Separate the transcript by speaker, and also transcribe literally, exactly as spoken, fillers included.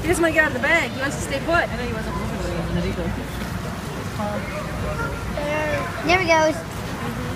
Speaker 1: He doesn't want to get out of the bag. He wants to stay put.
Speaker 2: I know he wasn't moving when he was.
Speaker 3: There he goes.